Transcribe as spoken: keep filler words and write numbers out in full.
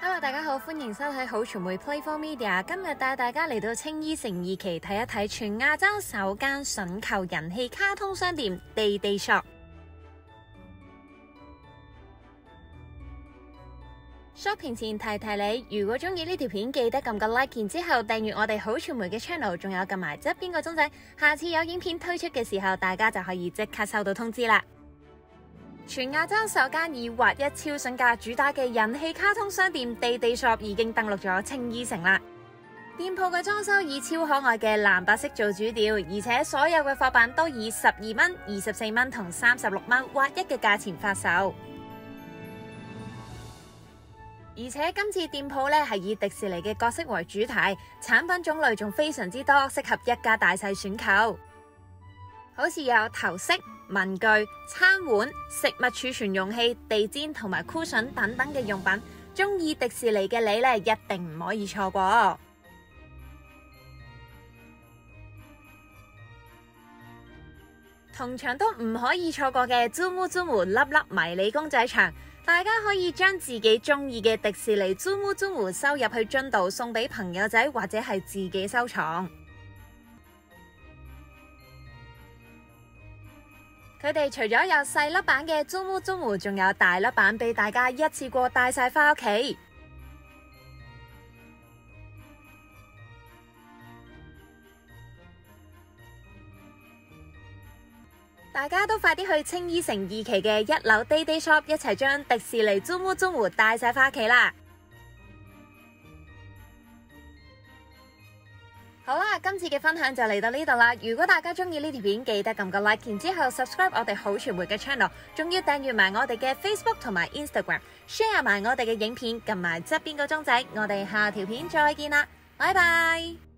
Hello， 大家好，歡迎收睇好傳媒 Play four Media。今日帶大家嚟到青衣城二期睇一睇全亞洲首間筍球人氣卡通商店 Day Day Shop。Shopping 前提提你，如果中意呢條片，記得撳個 like， 然之後訂閱我哋好傳媒嘅 channel， 仲有撳埋側邊個鐘仔，下次有影片推出嘅時候，大家就可以即刻收到通知啦。全亞洲首間以劃一超筍價主打嘅人氣卡通商店 Day Day Shop 已經登陸咗青衣城啦。店鋪嘅裝修以超可愛嘅藍白色做主調，而且所有嘅貨品都以十二蚊、二十四蚊同三十六蚊劃一嘅價錢發售。而且今次店鋪咧係以迪士尼嘅角色為主題，產品種類仲非常之多，適合一家大細選購。好似有頭飾、文具、餐碗、食物儲存容器、地氈同埋 cushion 等等嘅用品，中意迪士尼嘅你咧一定唔可以錯過。同場都唔可以錯過嘅 Tsum Tsum 粒粒迷你公仔牆，大家可以將自己中意嘅迪士尼 Tsum Tsum 收入去樽度，送俾朋友仔或者係自己收藏。佢哋除咗有細粒版嘅 Tsum Tsum， 仲有大粒版俾大家一次過帶晒返屋企。大家都快啲去青衣城二期嘅一樓 Day Day Shop， 一齊將迪士尼 Tsum Tsum 帶晒返屋企啦！好啦，今次嘅分享就嚟到呢度啦。如果大家中意呢條片，記得撳個 like， 然之後 subscribe 我哋好傳媒嘅 channel， 仲要訂閱埋我哋嘅 Facebook 同埋 Instagram，share 埋我哋嘅影片，撳埋側邊個鐘仔。我哋下條片再見啦，拜拜。